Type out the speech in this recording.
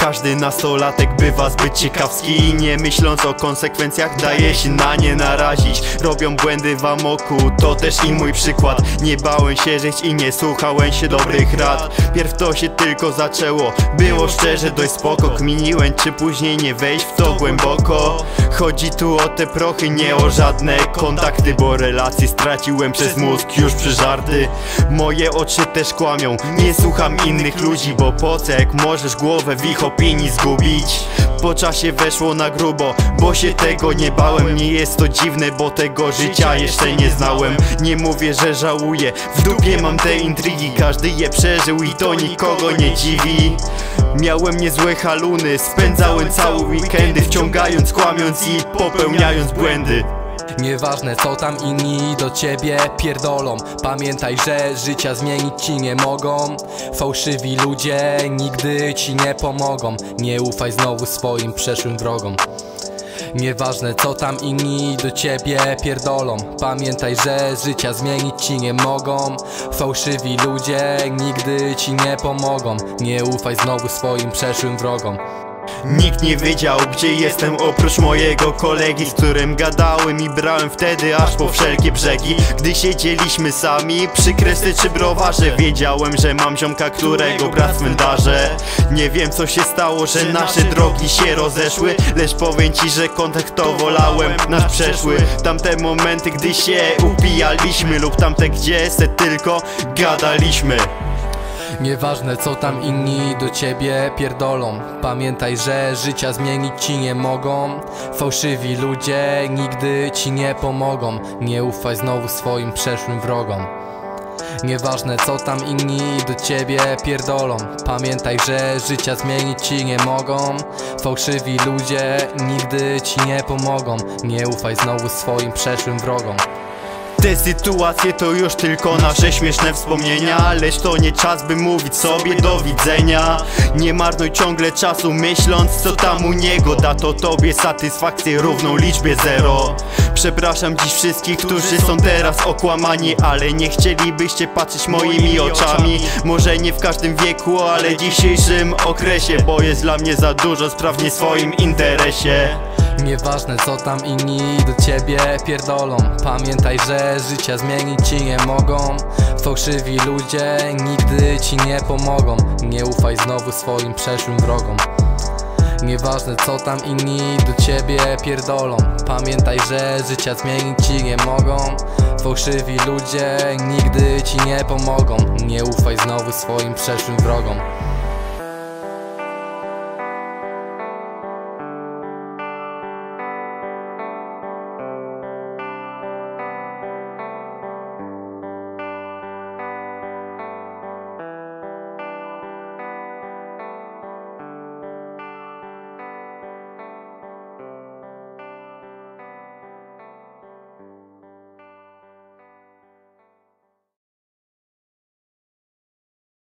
Każdy nastolatek bywa zbyt ciekawski i nie myśląc o konsekwencjach daje się na nie narazić. Robią błędy w amoku, to też i mój przykład. Nie bałem się żyć i nie słuchałem się dobrych rad. Pierw to się tylko zaczęło, było szczerze dość spoko. Kminiłem czy później nie wejść w to głęboko. Chodzi tu o te prochy, nie o żadne kontakty, bo relacje straciłem przez mózg już przeżarty. Moje oczy też kłamią, nie słucham innych ludzi, bo po co jak możesz głowę w ich opinii zgubić. Po czasie weszło na grubo, bo się tego nie bałem. Nie jest to dziwne, bo tego życia jeszcze nie znałem. Nie mówię, że żałuję, w dupie mam te intrygi. Każdy je przeżył i to nikogo nie dziwi. Miałem niezłe haluny, spędzałem całe weekendy wciągając, kłamiąc i popełniając błędy. Nieważne co tam inni do ciebie pierdolą, pamiętaj, że życia zmienić ci nie mogą. Fałszywi ludzie nigdy ci nie pomogą. Nie ufaj znowu swoim przeszłym wrogom. Nieważne co tam inni do ciebie pierdolą, pamiętaj, że życia zmienić ci nie mogą. Fałszywi ludzie nigdy ci nie pomogą. Nie ufaj znowu swoim przeszłym wrogom. Nikt nie wiedział, gdzie jestem oprócz mojego kolegi, z którym gadałem i brałem wtedy aż po wszelkie brzegi. Gdy siedzieliśmy sami przy kresy czy browarze, wiedziałem, że mam ziomka, którego brat cmentarze. Nie wiem co się stało, że nasze drogi się rozeszły, lecz powiem ci, że kontakt to wolałem nasz przeszły. Tamte momenty, gdy się upijaliśmy, lub tamte, gdzie se tylko gadaliśmy. Nieważne co tam inni do ciebie pierdolą, pamiętaj, że życia zmienić ci nie mogą. Fałszywi ludzie nigdy ci nie pomogą. Nie ufaj znowu swoim przeszłym wrogom. Nieważne co tam inni do ciebie pierdolą, pamiętaj, że życia zmienić ci nie mogą. Fałszywi ludzie nigdy ci nie pomogą. Nie ufaj znowu swoim przeszłym wrogom. Te sytuacje to już tylko nasze śmieszne wspomnienia, lecz to nie czas, by mówić sobie do widzenia. Nie marnuj ciągle czasu myśląc, co tam u niego da to tobie satysfakcję równą liczbie 0. Przepraszam dziś wszystkich, którzy są teraz okłamani, ale nie chcielibyście patrzeć moimi oczami. Może nie w każdym wieku, ale w dzisiejszym okresie, bo jest dla mnie za dużo spraw w nie swoim interesie. Nieważne co tam inni do ciebie pierdolą, pamiętaj, że życia zmienić ci nie mogą. Fałszywi ludzie nigdy ci nie pomogą. Nie ufaj znowu swoim przeszłym wrogom. Nieważne co tam inni do ciebie pierdolą, pamiętaj, że życia zmienić ci nie mogą. Fałszywi ludzie nigdy ci nie pomogą. Nie ufaj znowu swoim przeszłym wrogom.